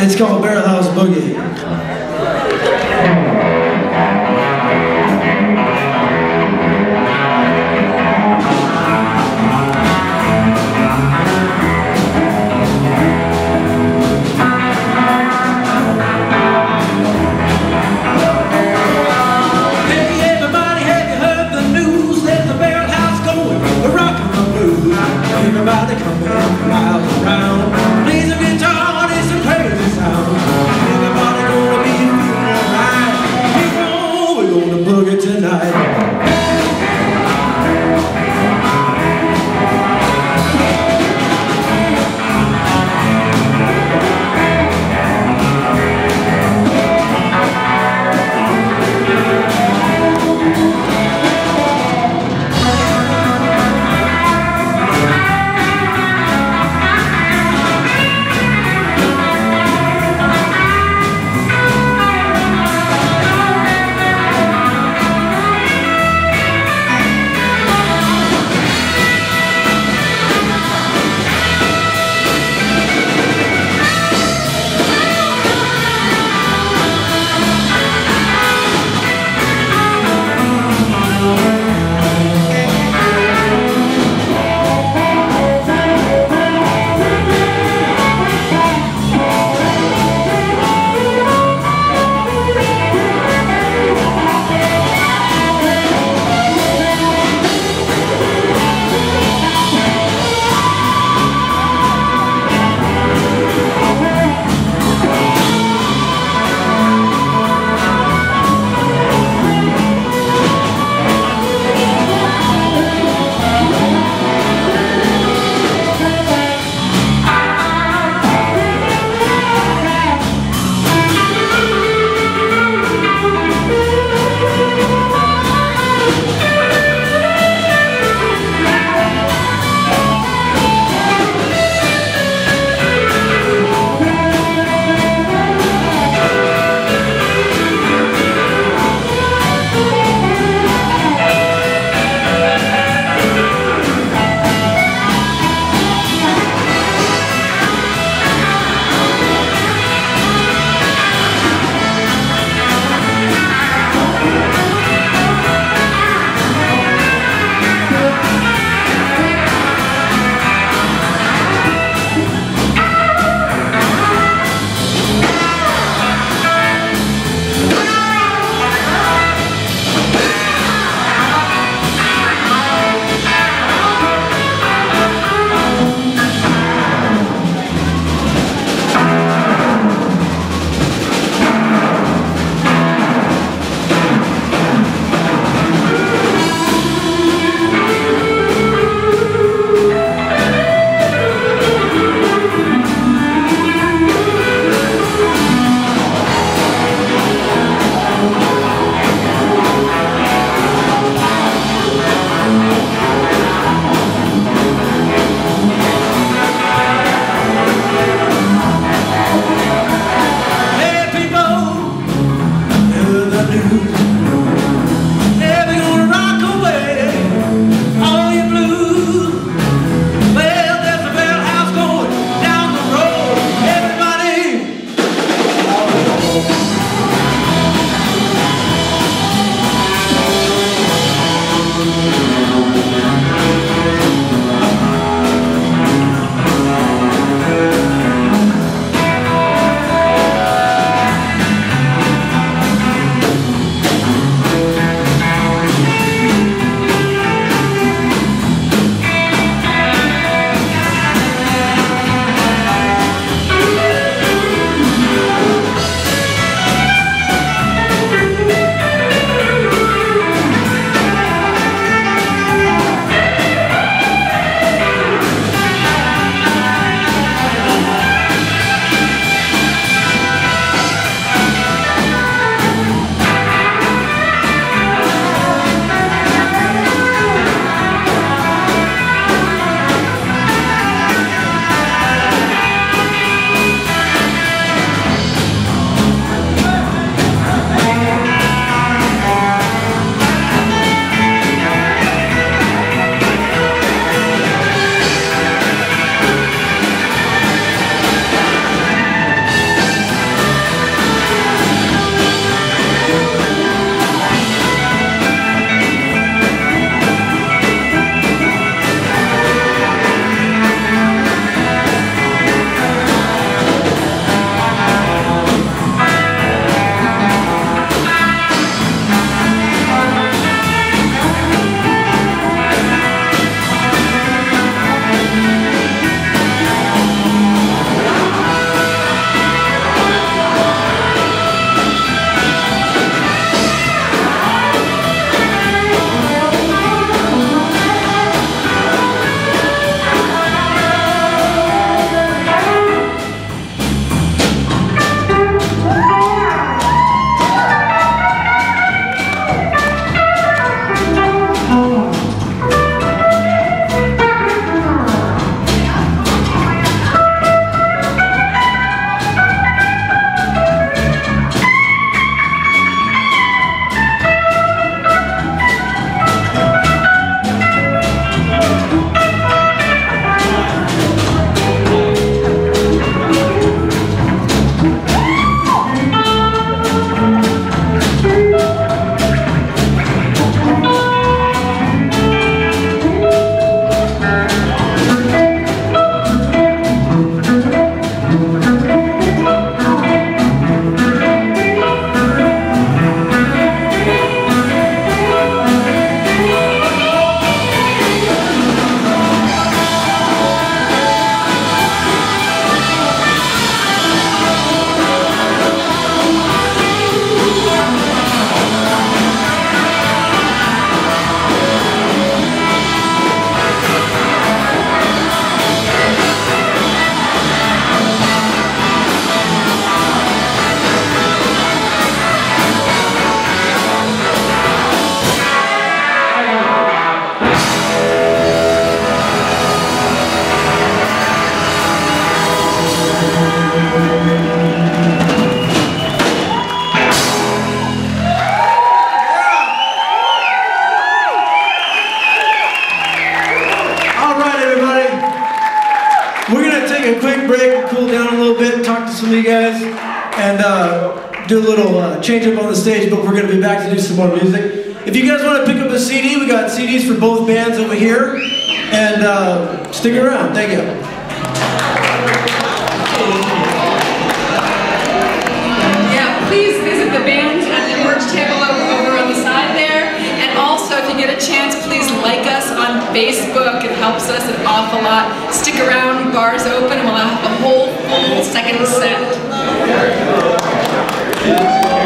It's called Barrelhouse Boogie. Everybody coming from miles around. Please a guitar, it's a crazy sound. Everybody gonna be feeling alright. People, we're gonna boogie tonight. you guys and do a little change up on the stage, but we're going to be back to do some more music. If you guys want to pick up a CD, we got CDs for both bands over here, and stick around. Thank you. Yeah, please visit the band at the merch table over on the side there. And also, if you get a chance, please like us on Facebook. It helps us an awful lot. Stick around, bar's open, and we'll have a whole full second set.